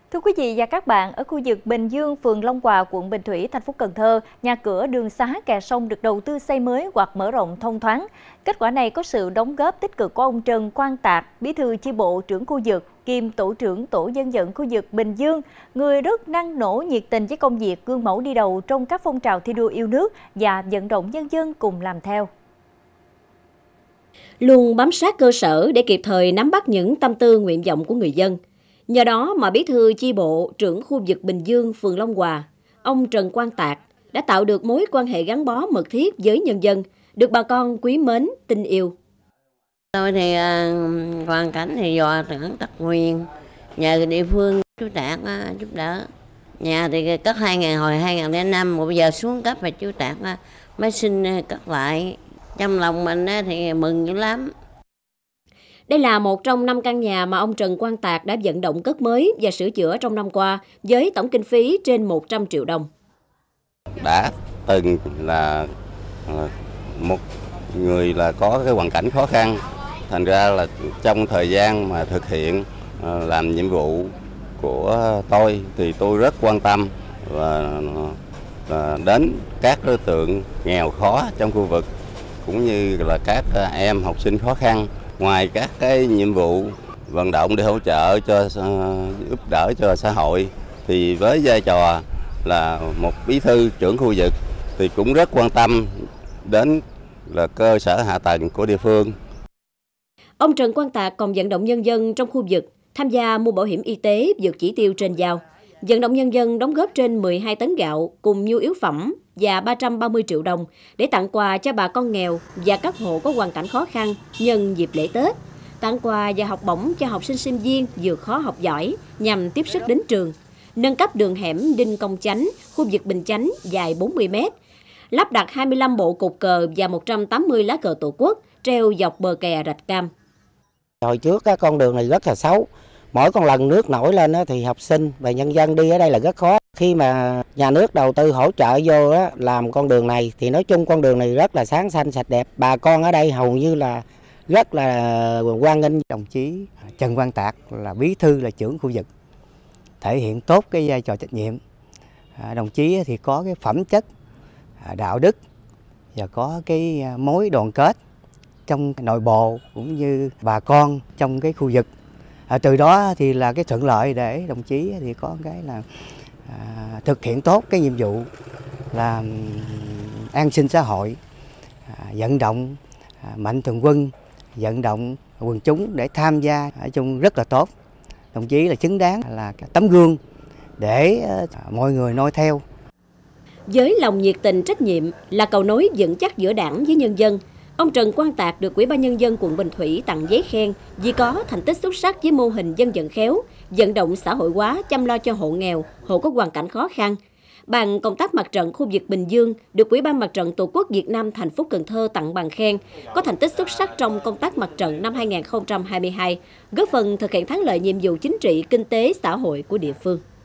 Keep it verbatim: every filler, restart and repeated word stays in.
Thưa quý vị và các bạn, ở khu vực Bình Dương, phường Long Hòa, quận Bình Thủy, thành phố Cần Thơ, nhà cửa, đường xá, kè sông được đầu tư xây mới hoặc mở rộng thông thoáng. Kết quả này có sự đóng góp tích cực của ông Trần Quang Tạc, bí thư chi bộ trưởng khu vực, kiêm tổ trưởng tổ dân vận khu vực Bình Dương, người rất năng nổ, nhiệt tình với công việc, gương mẫu đi đầu trong các phong trào thi đua yêu nước và vận động nhân dân cùng làm theo. Luôn bám sát cơ sở để kịp thời nắm bắt những tâm tư nguyện vọng của người dân. Nhờ đó mà bí thư chi bộ trưởng khu vực Bình Dương, phường Long Hòa, ông Trần Quang Tạc đã tạo được mối quan hệ gắn bó mật thiết với nhân dân, được bà con quý mến, tin yêu. Tôi thì uh, hoàn cảnh thì do trưởng tật nguyền, nhờ địa phương chú Tạc uh, giúp đỡ. Nhà thì cất hai ngàn hồi hai nghìn lẻ năm, bây giờ xuống cấp và chú Tạc uh, mới xin uh, cất lại. Trong lòng mình uh, thì mừng dữ lắm. Đây là một trong năm căn nhà mà ông Trần Quang Tạc đã vận động cất mới và sửa chữa trong năm qua với tổng kinh phí trên một trăm triệu đồng. Đã từng là một người là có cái hoàn cảnh khó khăn, thành ra là trong thời gian mà thực hiện làm nhiệm vụ của tôi thì tôi rất quan tâm và đến các đối tượng nghèo khó trong khu vực cũng như là các em học sinh khó khăn. Ngoài các cái nhiệm vụ vận động để hỗ trợ cho giúp đỡ cho xã hội thì với vai trò là một bí thư trưởng khu vực thì cũng rất quan tâm đến là cơ sở hạ tầng của địa phương. Ông Trần Quang Tạc còn vận động nhân dân trong khu vực tham gia mua bảo hiểm y tế vượt chỉ tiêu trên giao, vận động nhân dân đóng góp trên mười hai tấn gạo cùng nhu yếu phẩm và ba trăm ba mươi triệu đồng để tặng quà cho bà con nghèo và các hộ có hoàn cảnh khó khăn nhân dịp lễ Tết, tặng quà và học bổng cho học sinh sinh viên vượt khó học giỏi nhằm tiếp sức đến trường, nâng cấp đường hẻm Đinh Công Chánh, khu vực Bình Chánh dài bốn mươi mét, lắp đặt hai mươi lăm bộ cột cờ và một trăm tám mươi lá cờ Tổ quốc treo dọc bờ kè Rạch Cam. Hồi trước con đường này rất là xấu. Mỗi con lần nước nổi lên thì học sinh và nhân dân đi ở đây là rất khó. Khi mà nhà nước đầu tư hỗ trợ vô làm con đường này thì nói chung con đường này rất là sáng xanh sạch đẹp. Bà con ở đây hầu như là rất là hoan nghênh. Đồng chí Trần Quang Tạc là bí thư, là trưởng khu vực, thể hiện tốt cái vai trò trách nhiệm. Đồng chí thì có cái phẩm chất đạo đức và có cái mối đoàn kết trong nội bộ cũng như bà con trong cái khu vực. À, từ đó thì là cái thuận lợi để đồng chí thì có cái là à, thực hiện tốt cái nhiệm vụ là an sinh xã hội, à, vận động à, mạnh thường quân, vận động quần chúng để tham gia ở chung rất là tốt. Đồng chí là xứng đáng là cái tấm gương để à, mọi người noi theo. Với lòng nhiệt tình trách nhiệm là cầu nối vững chắc giữa Đảng với nhân dân, ông Trần Quang Tạc được Ủy ban Nhân dân quận Bình Thủy tặng giấy khen vì có thành tích xuất sắc với mô hình dân vận khéo, vận động xã hội hóa, chăm lo cho hộ nghèo, hộ có hoàn cảnh khó khăn. Ban công tác mặt trận khu vực Bình Dương được Ủy ban Mặt trận Tổ quốc Việt Nam thành phố Cần Thơ tặng bằng khen, có thành tích xuất sắc trong công tác mặt trận năm hai nghìn không trăm hai mươi hai, góp phần thực hiện thắng lợi nhiệm vụ chính trị, kinh tế, xã hội của địa phương.